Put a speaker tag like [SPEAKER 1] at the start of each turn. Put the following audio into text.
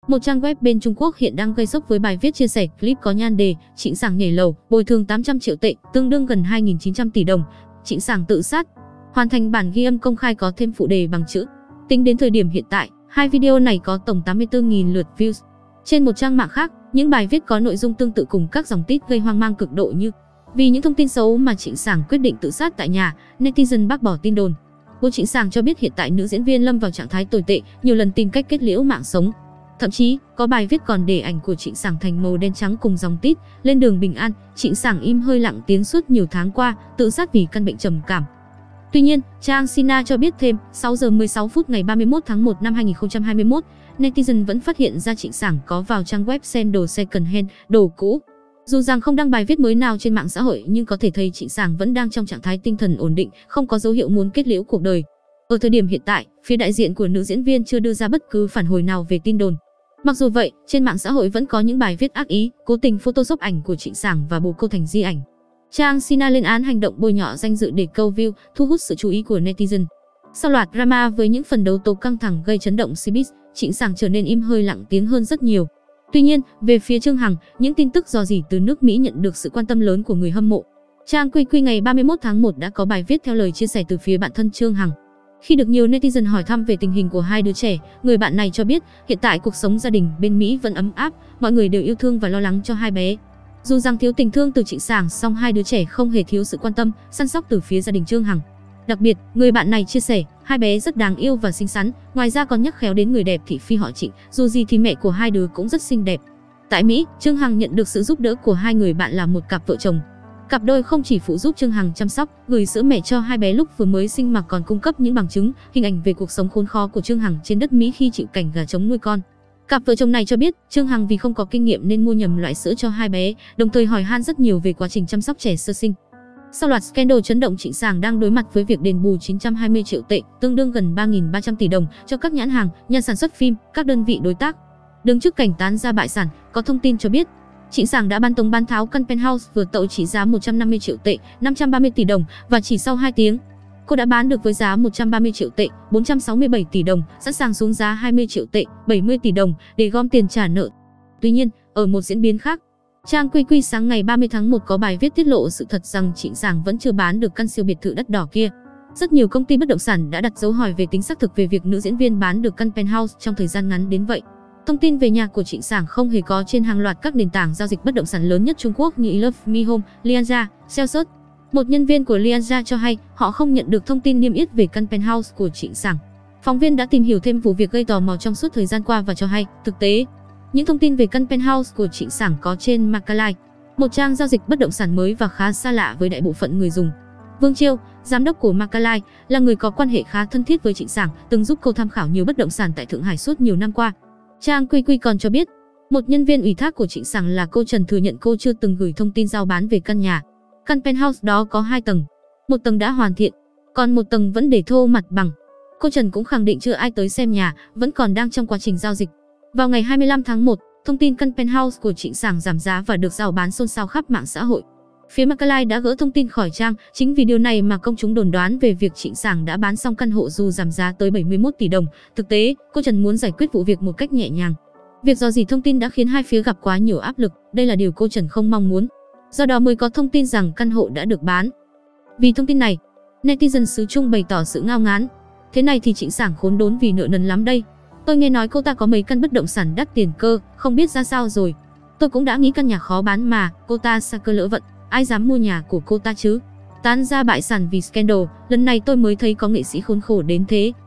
[SPEAKER 1] Một trang web bên Trung Quốc hiện đang gây sốc với bài viết chia sẻ clip có nhan đề Trịnh Sảng nhảy lầu, bồi thường 800 triệu tệ, tương đương gần 2.900 tỷ đồng. Trịnh Sảng tự sát. Hoàn thành bản ghi âm công khai có thêm phụ đề bằng chữ. Tính đến thời điểm hiện tại, hai video này có tổng 84.000 lượt views. Trên một trang mạng khác, những bài viết có nội dung tương tự cùng các dòng tít gây hoang mang cực độ như: vì những thông tin xấu mà Trịnh Sảng quyết định tự sát tại nhà, netizen bác bỏ tin đồn. Bố Trịnh Sảng cho biết hiện tại nữ diễn viên lâm vào trạng thái tồi tệ, nhiều lần tìm cách kết liễu mạng sống. Thậm chí, có bài viết còn để ảnh của Trịnh Sảng thành màu đen trắng cùng dòng tít: lên đường bình an, Trịnh Sảng im hơi lặng tiếng suốt nhiều tháng qua, tự sát vì căn bệnh trầm cảm. Tuy nhiên, trang Sina cho biết thêm, 6 giờ 16 phút ngày 31 tháng 1 năm 2021, netizen vẫn phát hiện ra Trịnh Sảng có vào trang web xem đồ second hand, đồ cũ. Dù rằng không đăng bài viết mới nào trên mạng xã hội nhưng có thể thấy Trịnh Sảng vẫn đang trong trạng thái tinh thần ổn định, không có dấu hiệu muốn kết liễu cuộc đời. Ở thời điểm hiện tại, phía đại diện của nữ diễn viên chưa đưa ra bất cứ phản hồi nào về tin đồn. Mặc dù vậy, trên mạng xã hội vẫn có những bài viết ác ý, cố tình photoshop ảnh của Trịnh Sảng và bồ câu thành di ảnh. Trang Sina lên án hành động bôi nhọ danh dự để câu view, thu hút sự chú ý của netizen. Sau loạt drama với những phần đấu tố căng thẳng gây chấn động showbiz, Trịnh Sảng trở nên im hơi lặng tiếng hơn rất nhiều. Tuy nhiên, về phía Trương Hằng, những tin tức rò rỉ từ nước Mỹ nhận được sự quan tâm lớn của người hâm mộ. Trang QQ ngày 31 tháng 1 đã có bài viết theo lời chia sẻ từ phía bạn thân Trương Hằng. Khi được nhiều netizen hỏi thăm về tình hình của hai đứa trẻ, người bạn này cho biết hiện tại cuộc sống gia đình bên Mỹ vẫn ấm áp, mọi người đều yêu thương và lo lắng cho hai bé. Dù rằng thiếu tình thương từ Trịnh Sảng, song hai đứa trẻ không hề thiếu sự quan tâm, săn sóc từ phía gia đình Trương Hằng. Đặc biệt, người bạn này chia sẻ, hai bé rất đáng yêu và xinh xắn, ngoài ra còn nhắc khéo đến người đẹp thị phi họ Trịnh, dù gì thì mẹ của hai đứa cũng rất xinh đẹp. Tại Mỹ, Trương Hằng nhận được sự giúp đỡ của hai người bạn là một cặp vợ chồng. Cặp đôi không chỉ phụ giúp Trương Hằng chăm sóc, gửi sữa mẹ cho hai bé lúc vừa mới sinh mà còn cung cấp những bằng chứng, hình ảnh về cuộc sống khốn khó của Trương Hằng trên đất Mỹ khi chịu cảnh gà trống nuôi con. Cặp vợ chồng này cho biết, Trương Hằng vì không có kinh nghiệm nên mua nhầm loại sữa cho hai bé, đồng thời hỏi han rất nhiều về quá trình chăm sóc trẻ sơ sinh. Sau loạt scandal chấn động, Trịnh Sảng đang đối mặt với việc đền bù 920 triệu tệ, tương đương gần 3.300 tỷ đồng cho các nhãn hàng, nhà sản xuất phim, các đơn vị đối tác. Đứng trước cảnh tán ra bại sản, có thông tin cho biết, Trịnh Sảng đã bán tống bán tháo căn penthouse vừa tậu trị giá 150 triệu tệ, 530 tỷ đồng và chỉ sau 2 tiếng, cô đã bán được với giá 130 triệu tệ, 467 tỷ đồng, sẵn sàng xuống giá 20 triệu tệ, 70 tỷ đồng để gom tiền trả nợ. Tuy nhiên, ở một diễn biến khác, trang QQ sáng ngày 30 tháng 1 có bài viết tiết lộ sự thật rằng Trịnh Sảng vẫn chưa bán được căn siêu biệt thự đắt đỏ kia. Rất nhiều công ty bất động sản đã đặt dấu hỏi về tính xác thực về việc nữ diễn viên bán được căn penthouse trong thời gian ngắn đến vậy. Thông tin về nhà của Trịnh Sảng không hề có trên hàng loạt các nền tảng giao dịch bất động sản lớn nhất Trung Quốc như Love Me Home, Lianjia, Celsius. Một nhân viên của Lianjia cho hay họ không nhận được thông tin niêm yết về căn penthouse của Trịnh Sảng. Phóng viên đã tìm hiểu thêm vụ việc gây tò mò trong suốt thời gian qua và cho hay, thực tế, những thông tin về căn penthouse của Trịnh Sảng có trên Macalai, một trang giao dịch bất động sản mới và khá xa lạ với đại bộ phận người dùng. Vương Chiêu, giám đốc của Macalai, là người có quan hệ khá thân thiết với Trịnh Sảng, từng giúp cô tham khảo nhiều bất động sản tại Thượng Hải suốt nhiều năm qua. Trang QQ còn cho biết, một nhân viên ủy thác của Trịnh Sảng là cô Trần thừa nhận cô chưa từng gửi thông tin giao bán về căn nhà. Căn penthouse đó có 2 tầng, một tầng đã hoàn thiện, còn một tầng vẫn để thô mặt bằng. Cô Trần cũng khẳng định chưa ai tới xem nhà, vẫn còn đang trong quá trình giao dịch. Vào ngày 25 tháng 1, thông tin căn penthouse của Trịnh Sảng giảm giá và được rao bán xôn xao khắp mạng xã hội. Phía Macalai đã gỡ thông tin khỏi trang, chính vì điều này mà công chúng đồn đoán về việc Trịnh Sảng đã bán xong căn hộ dù giảm giá tới 71 tỷ đồng. Thực tế, cô Trần muốn giải quyết vụ việc một cách nhẹ nhàng. Việc rò rỉ thông tin đã khiến hai phía gặp quá nhiều áp lực, đây là điều cô Trần không mong muốn. Do đó mới có thông tin rằng căn hộ đã được bán. Vì thông tin này, netizen xứ Trung bày tỏ sự ngao ngán. Thế này thì Trịnh Sảng khốn đốn vì nợ nần lắm đây. Tôi nghe nói cô ta có mấy căn bất động sản đắt tiền cơ, không biết ra sao rồi. Tôi cũng đã nghĩ căn nhà khó bán mà, cô ta sa cơ lỡ vận, ai dám mua nhà của cô ta chứ. Tán ra bại sản vì scandal, lần này tôi mới thấy có nghệ sĩ khốn khổ đến thế.